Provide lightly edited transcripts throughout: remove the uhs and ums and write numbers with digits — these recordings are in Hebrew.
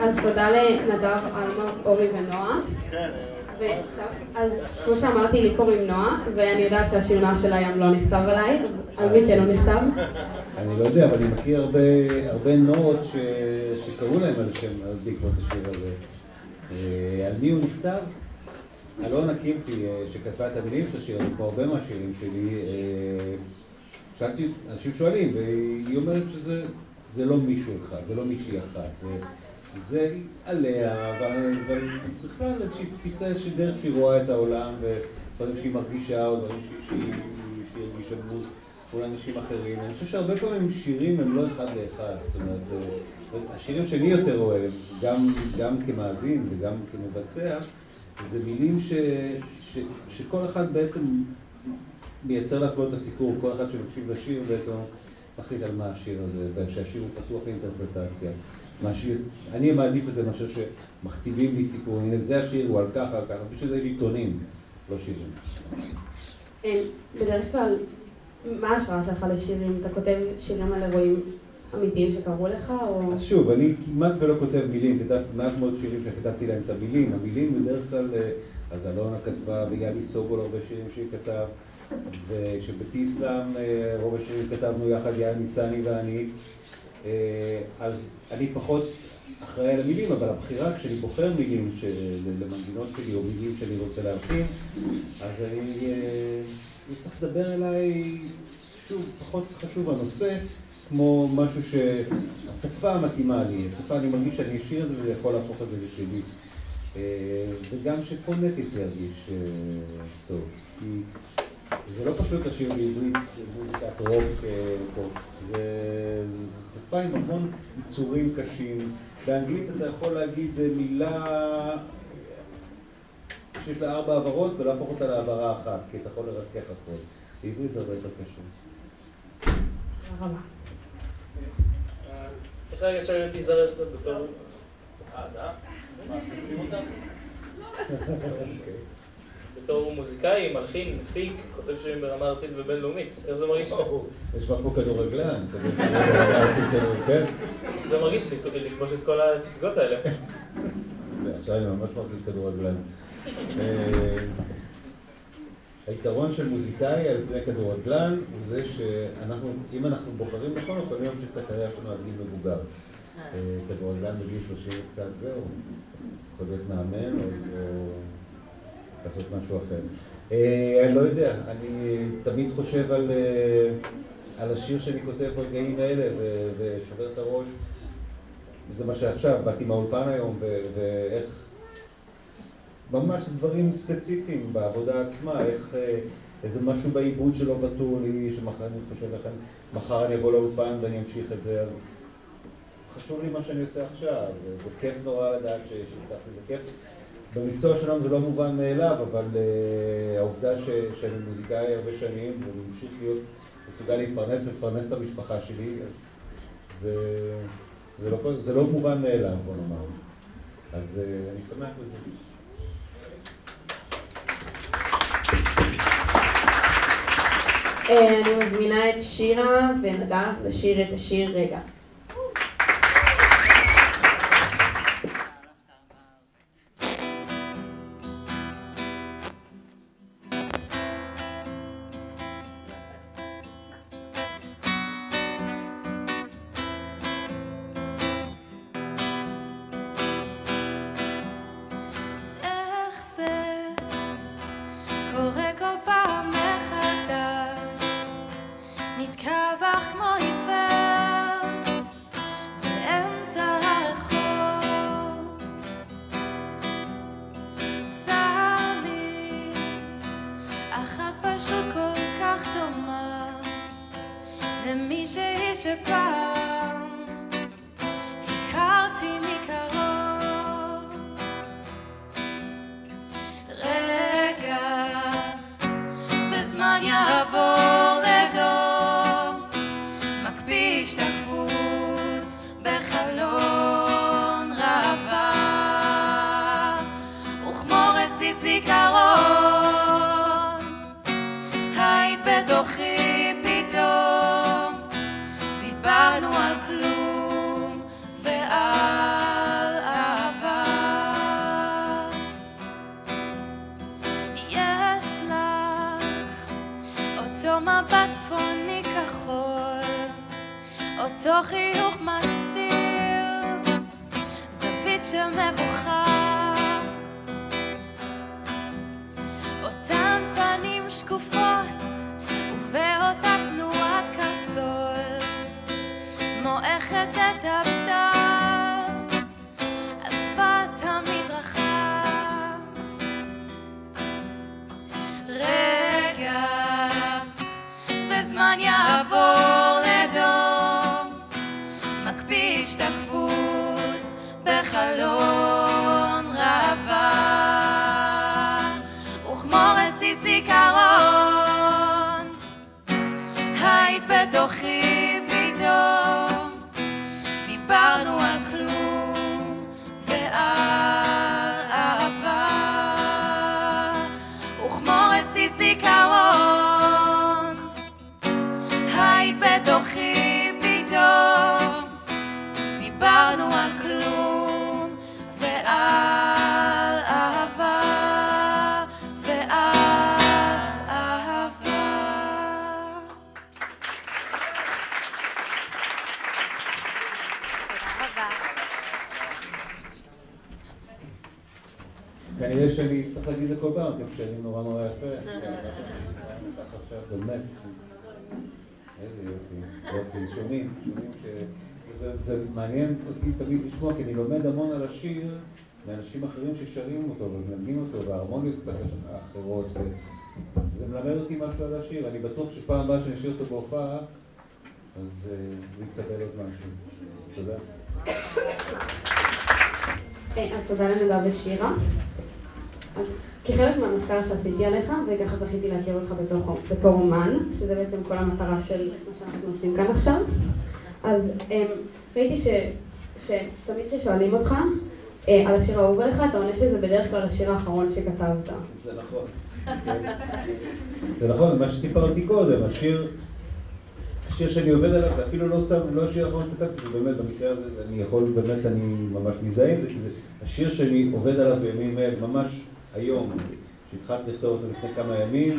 אז תודה לנדב, אלמה, אורי ונועה. אז כמו שאמרתי, לי קוראים נועה, ואני יודעת שהשיר נועה של הים לא נכתב עליי, על מי כן הוא נכתב? אני לא יודע, אבל אני מכיר הרבה נועות שקראו להם על שם בעקבות השיר הזה. על מי הוא נכתב? אלונה קימפי, שכתבה את המילים של השיר, כמו הרבה מהשירים שלי, שאלתי, אנשים שואלים, והיא אומרת שזה לא מישהו אחד, זה לא מישהי אחת, זה עליה, ובכלל איזושהי תפיסה, איזושהי דרך שהיא רואה את העולם, ודברים שהיא מרגישה, או דברים שהיא הרגישה מול אנשים אחרים. אני חושב שהרבה פעמים שירים הם לא אחד לאחד, זאת אומרת, השירים שאני יותר אוהב, גם כמאזין וגם כמבצע, זה מילים שכל אחד בעצם מייצר לעצמו את הסיפור, כל אחד שמקשיב לשיר בעצם מחליט על מה השיר הזה, ושהשיר הוא פתוח לאינטרפרטציה. אני מעדיף את זה מאשר שמכתיבים לי סיפור, הנה זה השיר, הוא על ככה, בשביל זה עיתונים, לא שירים. בדרך כלל, מה ההשראה שלך לשירים? אתה כותב שירים על אירועים אמיתיים שקראו לך, או...? אז שוב, אני כמעט ולא כותב מילים, כתבתי מעט מאוד שירים שכתבתי להם את המילים. המילים בדרך כלל, אז אלונה כתבה, ויאלי סובול הרבה שירים שהיא כתב, וכשבתיסלאם רוב השירים כתבנו יחד, יאל ניצני ואני. אז אני פחות אחראי על המילים, אבל הבחירה, כשאני בוחר מילים למנגינות שלי, או מילים שאני רוצה להרחיב, אז אני צריך לדבר אליי, שוב, פחות חשוב הנושא, כמו משהו שהשפה מתאימה לי, השפה אני מרגיש שאני אשאיר את זה וזה יכול להפוך את זה לשלי. וגם שפונטית זה ירגיש טוב, כי זה לא פשוט לשיר בעברית מוזיקת רוק פופ, זה שפה עם המון ייצורים קשים. באנגלית אתה יכול להגיד מילה שיש לה 4 עברות ולהפוך אותה לעברה אחת, כי אתה יכול לרכך הכל. בעברית זה הרבה יותר קשה. תודה רבה. איך רגע שאני תיזרש את בתור... מה, תקשיב אותך? בתור מוזיקאי, מלחין, מפיק, כותב שירים ברמה ארצית ובינלאומית. איך זה מרגיש? יש לך פה כדורגלן, ברמה ארצית כדורגלן. זה מרגיש לי לכבוש את כל הפסגות האלה. עכשיו אני ממש מרגיש כדורגלן. היתרון של מוזיקאי על פני כדורגלן הוא זה שאנחנו, אם אנחנו בוחרים נכון, אנחנו יכולים להמשיך את הקריירה שלנו עד גיל מבוגר. כדורגלן בגיל 30 קצת זהו, יכול להיות מאמן או לעשות משהו אחר. אני לא יודע, אני תמיד חושב על השיר שאני כותב ברגעים האלה ושובר את הראש. וזה מה שעכשיו, באתי מהאולפן היום ואיך ממש דברים ספציפיים בעבודה עצמה, איך איזה משהו בעיבוד שלא בטור לי, שמחר אני חושב איך מחר אני אבוא לאולפן ואני אמשיך את זה, אז חשוב לי מה שאני עושה עכשיו, זה כיף נורא לדעת שהצלחתי, זה כיף. במקצוע שלנו זה לא מובן מאליו, אבל העובדה שאני מוזיקאי הרבה שנים ואני ממשיך להיות מסוגל להתפרנס ולפרנס את המשפחה שלי, אז זה לא מובן מאליו, בוא נאמר. אז אני שמח בזה. אני מזמינה את שירה ונדב לשיר את השיר רגע. היית בתוכי פתאום, דיברנו על אותו חיוך מסתיר זווית של מבוכה, אותן פנים שקופות ובאותה תנועת קרסול מועכת את הבטר על שפת המדרכה. רגע וזמן יעבור לדום, מקפיא השתקפות בחלון ראווה, וכמו רסיס זיכרון היית בתוכי פתאום, דיברנו על כלום ועל אהבה, וכמו רסיס זיכרון היית בתוכי פתאום, דיברנו על כלום ועל אהבה ועל אהבה. כנראה שאני אצטרך להגיד לכל פעם, אתם שרים נורא נורא יפה. עכשיו באמת, איזה יופי, יופי, שומעים זה מעניין אותי תמיד לשמוע, כי אני לומד המון על השיר מאנשים אחרים ששרים אותו ומנגנים אותו, וההרמוניות קצת אחרות, וזה מלמד אותי משהו על השיר. אני בטוח שפעם הבאה שאני אשאיר אותו בהופעה, אז הוא יתקבל עוד משהו. אז תודה. אז תודה לנדב ושירה. כחלק מהמחקר שעשיתי עליך, וככה זכיתי להכיר אותך בתור אומן, שזה בעצם כל המטרה של מה שאנחנו עושים כאן עכשיו. אז ראיתי שתמיד כששואלים אותך על השיר האהוב עליך, אתה עונה שזה בדרך כלל השיר האחרון שכתבת. זה נכון. זה נכון, מה שסיפרתי קודם, השיר שאני עובד עליו, זה אפילו לא סתם, לא השיר האחרון שכתבתי, זה באמת, במקרה הזה, אני יכול, באמת, אני ממש מזדהה עם זה, כי זה השיר שאני עובד עליו בימים אלה, ממש היום, שהתחלתי לכתוב אותו לפני כמה ימים,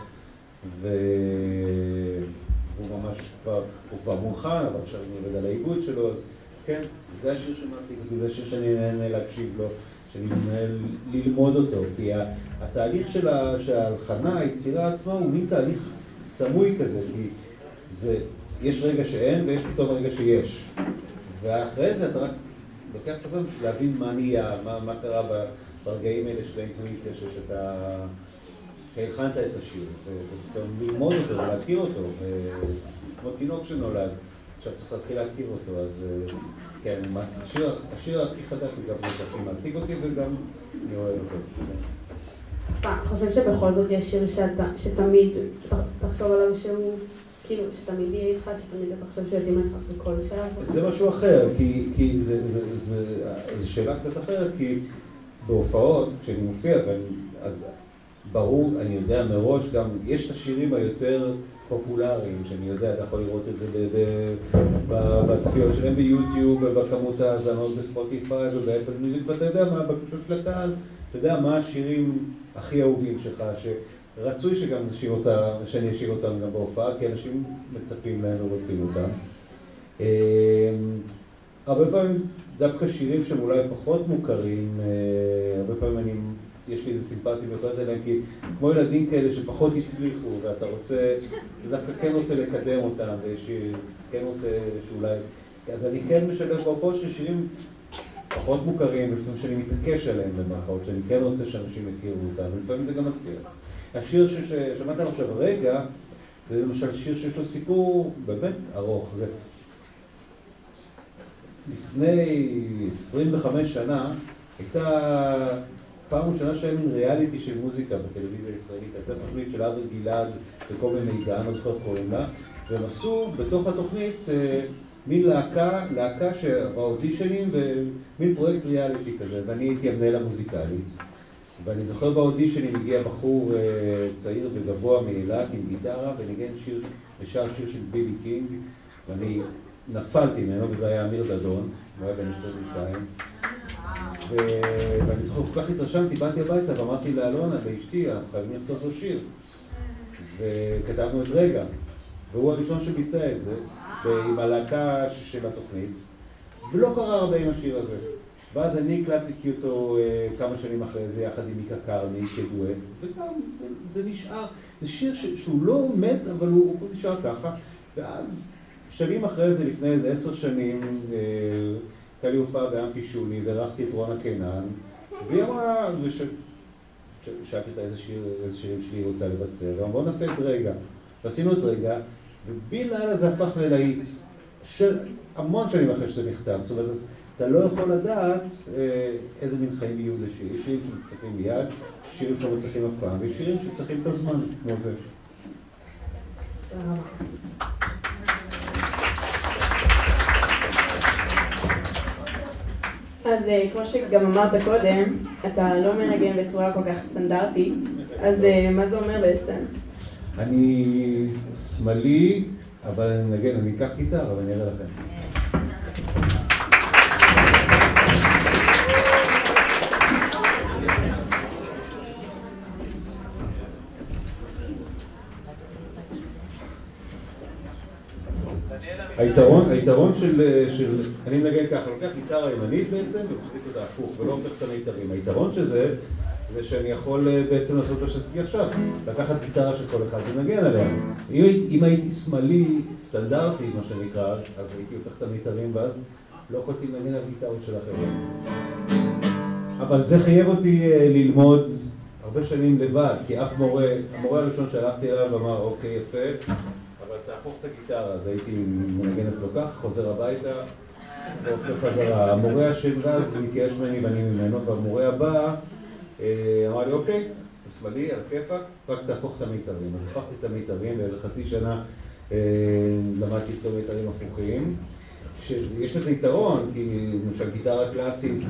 והוא ממש כבר מוכן, אבל עכשיו אני עובד על העיבוד שלו, אז כן, זה השיר שמעסיק אותי, זה השיר שאני נהנה להקשיב לו, שאני נהנה ללמוד אותו, כי התהליך של ההלחנה, היצירה עצמה, הוא מין תהליך סמוי כזה, כי יש רגע שאין ויש פתאום רגע שיש. ואחרי זה אתה רק לוקח את הזמן בשביל להבין מה נהיה, מה קרה ברגעים האלה של האינטואיציה שאתה הלחנת את השיר, ופתאום ללמוד אותו ולהכיר אותו, כמו תינוק שנולד, עכשיו צריך להתחיל להכיר אותו, אז כן, השיר הכי חדש הוא גם הכי מעסיק אותי וגם אני אוהב אותו. אתה חושב שבכל זאת יש שיר שתמיד תחשוב עליו שהוא כאילו, שתמיד יהיה איתך, שתמיד אתה חושב שיודעים לך בכל שלב? זה משהו אחר, כי זו שאלה קצת אחרת, כי בהופעות, כשאני מופיע, אז ברור, אני יודע מראש גם, יש את השירים היותר פופולריים, שאני יודע, אתה יכול לראות את זה בצפיות שלהם ביוטיוב, ובכמות ההאזנות בספוטיפיי ובאפל מיוזיק, ואתה יודע מה הבקשות של הקהל, אתה יודע מה השירים הכי אהובים שלך, רצוי שגם שאני אשאיר אותם גם בהופעה, כי אנשים מצפים להם ורוצים אותם. הרבה פעמים דווקא שירים שהם אולי פחות מוכרים, הרבה פעמים יש לי איזה סימפטיה ביותר אליהם, כי כמו ילדים כאלה שפחות הצליחו, ואתה רוצה, דווקא כן רוצה לקדם אותם, וכן רוצה שאולי... אז אני כן משלב בהופעות של שירים פחות מוכרים, ולפעמים שאני מתעקש עליהם במרכאות, שאני כן רוצה שאנשים יכירו אותם, ולפעמים זה גם מצליח. השיר ששמעת עכשיו רגע, זה למשל שיר שיש לו סיפור באמת ארוך. זה לפני 25 שנה הייתה פעם ראשונה שהיה מין ריאליטי של מוזיקה בטלוויזיה הישראלית, הייתה תוכנית של אבי גלעד וכל מיני מידע, לא זוכר קוראים לה, והם עשו בתוך התוכנית מין להקה שבאודישנים ומין פרויקט ריאליטי כזה, ואני הייתי המנהל המוזיקלי. ואני זוכר באודישנים הגיע בחור צעיר וגבוה מאילת עם גיטרה וניגן שיר של ביבי קינג, ואני נפלתי ממנו, וזה היה אמיר דדון, הוא היה בן 22. ואני זוכר, כל כך התרשמתי, באתי הביתה ואמרתי לאלונה, לאשתי, אנחנו חייבים לכתוב לו שיר. וכתבנו את רגע. והוא הראשון שביצע את זה, עם הלהקה של התוכנית, ולא קרה הרבה עם השיר הזה. ואז אני הקלטתי אותו כמה שנים אחרי זה, יחד עם מיקה קרני כדואט, וגם זה נשאר, זה שיר שהוא לא מת, אבל הוא נשאר ככה, ואז שנים אחרי זה, לפני איזה 10 שנים, הייתה לי הופעה באמפי שולי, וערכתי את רונה קינן, והיא אמרה, שאלתי אותה איזה שירים שלי היא רוצה לבצע, ואמרה בוא נעשה את רגע. ועשינו את רגע, ובין לילה זה הפך ללהיט, המון שנים אחרי שזה נכתב, זאת אומרת, אתה לא יכול לדעת איזה מין חיים יהיו לשיר. יש שירים שמצליחים מיד, שירים שלא מצליחים אף פעם, ויש שירים שצריכים את הזמן, כמו זה. אז כמו שגם אמרת קודם, אתה לא מנגן בצורה כל כך סטנדרטית, אז מה זה אומר בעצם? אני שמאלי, אבל אני מנגן, אני אקח גיטרה ואני אראה לכם. היתרון של אני מנגן ככה, לוקח גיטרה ימנית בעצם ומחזיק אותה הפוך ולא הופך את המיתרים. היתרון של זה שאני יכול בעצם לעשות מה שעשיתי עכשיו, לקחת גיטרה של כל אחד ולנגן עליה. אם הייתי שמאלי סטנדרטי, מה שנקרא, אז הייתי הופך את המיתרים ואז לא יכולתי לנגן על גיטרות של אחרים. אבל זה חייב אותי ללמוד הרבה שנים לבד, כי אף המורה הראשון שהלכתי אליו אמר אוקיי יפה, אבל תהפוך את הגיטרה, אז הייתי מנגן אצלו כך, חוזר הביתה והופך חזרה. המורה של אז מתייאש ממני ואני ממנו, והמורה הבא אמר לי אוקיי, אתה שמאלי, על כיפק, רק תהפוך את המיתרים. אז הפכתי את המיתרים, ואיזה חצי שנה למדתי את המיתרים הפוכים. יש לזה יתרון, כי למשל גיטרה קלאסית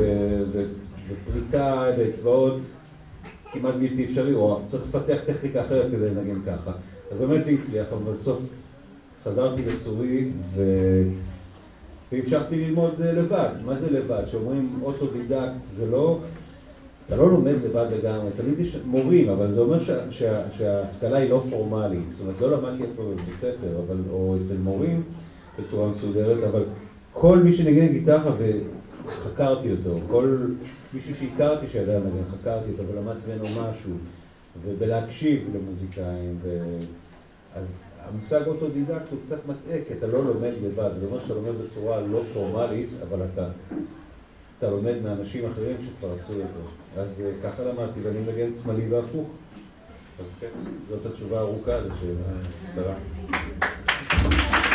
ופריטה באצבעות כמעט בלתי אפשרי, או צריך לפתח טכניקה אחרת כדי לנגן ככה. אז באמת זה הצליח, אבל בסוף חזרתי לסורי והמשכתי ללמוד לבד. מה זה לבד? שאומרים אוטודידקט, זה לא... אתה לא לומד לבד לגמרי, תמיד יש מורים, אבל זה אומר שההשכלה היא לא פורמלית. זאת אומרת, לא למדתי פה בבית ספר, או אצל מורים בצורה מסודרת, אבל כל מי שנגן גיטרה וחקרתי אותו, כל מישהו שהכרתי שידע לנגן, חקרתי אותו ולמדתי ממנו משהו, ובלהקשיב למוזיקאים, אז המושג אוטודידקט הוא קצת מטעה, כי אתה לא לומד לבד, זה אומר שאתה לומד בצורה לא פורמלית, אבל אתה לומד מאנשים אחרים שכבר עשו את זה. אז ככה למדתי, ואני מנגן שמאלי והפוך. אז כן, זאת התשובה הארוכה לשאלה קצרה.